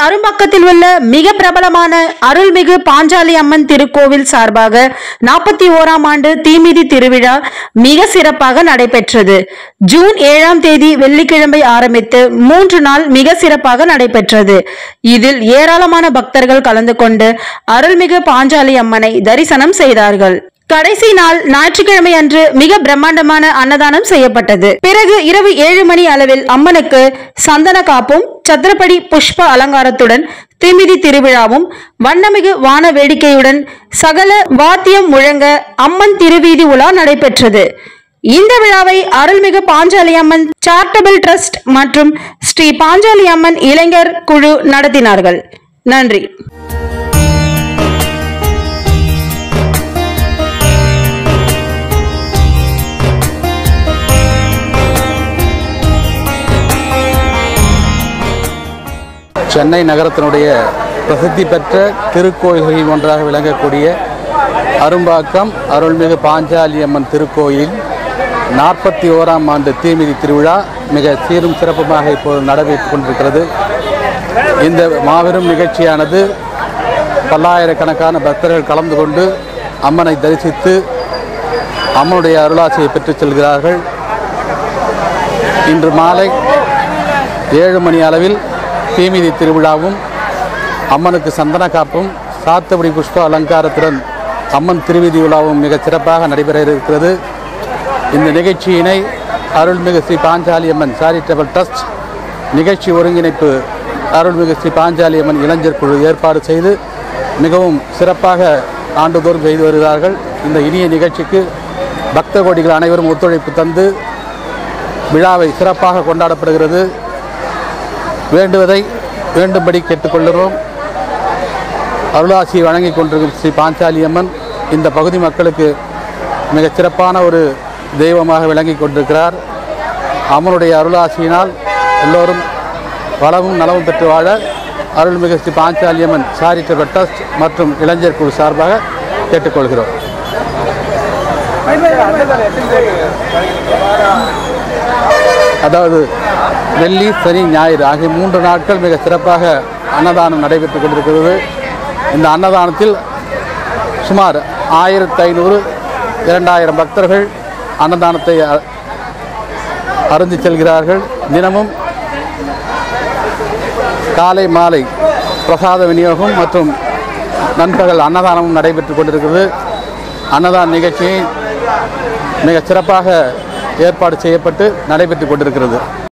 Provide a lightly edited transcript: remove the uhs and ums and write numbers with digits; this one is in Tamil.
அரும்பாக்கத்தில் உள்ள மிக பிரபலமான அருள்மிகு பாஞ்சாலி அம்மன் திருக்கோவில் சார்பாக 41ஆம் ஆண்டு தீமிதி திருவிழா மிக சிறப்பாக நடைபெற்றது. ஜூன் 7ஆம் தேதி வெள்ளிக்கிழமை ஆரம்பித்து 3 நாள் மிக சிறப்பாக நடைபெற்றது. இதில் ஏராளமான பக்தர்கள் கலந்து கொண்டு அருள்மிகு பாஞ்சாலி அம்மனை தரிசனம் செய்தார்கள். கடைசி நாள் ஞாயிற்றுக்கிழமை அன்று மிக பிரம்மாண்டமான அன்னதானம் செய்யப்பட்டது. பிறகு இரவு 7 மணி அளவில் அம்மனுக்கு சந்தன காப்பும் சத்திரப்படி புஷ்ப அலங்காரத்துடன் தீமிதி திருவிழாவும் வண்ணமிகு வான வேடிக்கையுடன் சகல வாத்தியம் முழங்க அம்மன் திருவீதி உலா நடைபெற்றது. இந்த விழாவை அருள்மிகு பாஞ்சாலி அம்மன் சாரிட்டபிள் ட்ரஸ்ட் மற்றும் ஸ்ரீ பாஞ்சாலி அம்மன் இளைஞர் குழு நடத்தினார்கள். நன்றி. சென்னை நகரத்தினுடைய பிரசித்தி பெற்ற திருக்கோயில்களில் ஒன்றாக விளங்கக்கூடிய அரும்பாக்கம் அருள்மிகு பாஞ்சாலி அம்மன் திருக்கோயில் 41ஆம் ஆண்டு தீமிதி திருவிழா மிக சீரும் சிறப்புமாக இப்போது நடைபெற்றுக் கொண்டிருக்கிறது. இந்த மாபெரும் நிகழ்ச்சியானது பல்லாயிரக்கணக்கான பக்தர்கள் கலந்து கொண்டு அம்மனை தரிசித்து அம்மனுடைய அருளாசியை பெற்றுச் செல்கிறார்கள். இன்று மாலை 7 மணி அளவில் தீமிதி திருவிழாவும் அம்மனுக்கு சந்தன காப்பும் சாத்தபடி புஷ்ப அலங்காரத்துடன் அம்மன் திருவீதி விழாவும் மிக சிறப்பாக நடைபெற இருக்கிறது. இந்த நிகழ்ச்சியினை அருள்மிகு ஸ்ரீ பாஞ்சாலி அம்மன் சாரிட்டபிள் ட்ரஸ்ட் நிகழ்ச்சி ஒருங்கிணைப்பு அருள்மிகு ஸ்ரீ பாஞ்சாலி அம்மன் இளைஞர் குழு ஏற்பாடு செய்து மிகவும் சிறப்பாக ஆண்டுதோறும் செய்து வருகிறார்கள். இந்த இனிய நிகழ்ச்சிக்கு பக்த கோடிகள் அனைவரும் ஒத்துழைப்பு தந்து விழாவை சிறப்பாக கொண்டாடப்படுகிறது. வேண்டுவதை வேண்டும்படி கேட்டுக்கொள்கிறோம். அருளாசியை வழங்கி கொண்டிருக்கும் ஸ்ரீ பாஞ்சாலி அம்மன் இந்த பகுதி மக்களுக்கு மிகச் சிறப்பான ஒரு தெய்வமாக விளங்கி கொண்டிருக்கிறார். அம்மனுடைய அருளாசியினால் எல்லோரும் வளமும் நலமும் பெற்று வாழ அருள்மிகு ஸ்ரீ பாஞ்சாலி அம்மன் சாரிட்டபிள் ட்ரஸ்ட் மற்றும் இளைஞர் குழு சார்பாக கேட்டுக்கொள்கிறோம். அதாவது வெள்ளி சனி ஞாயிறு ஆகிய 3 நாட்கள் மிக சிறப்பாக அன்னதானம் நடைபெற்றுக் கொண்டிருக்கிறது. இந்த அன்னதானத்தில் சுமார் 1500-2000 பக்தர்கள் அன்னதானத்தை அருந்தி செல்கிறார்கள். தினமும் காலை மாலை பிரசாத விநியோகம் மற்றும் நண்பகல் அன்னதானமும் நடைபெற்றுக் கொண்டிருக்கிறது. அன்னதான நிகழ்ச்சியை மிக சிறப்பாக ஏற்பாடு செய்யப்பட்டு நடைபெற்றுக் கொண்டிருக்கிறது.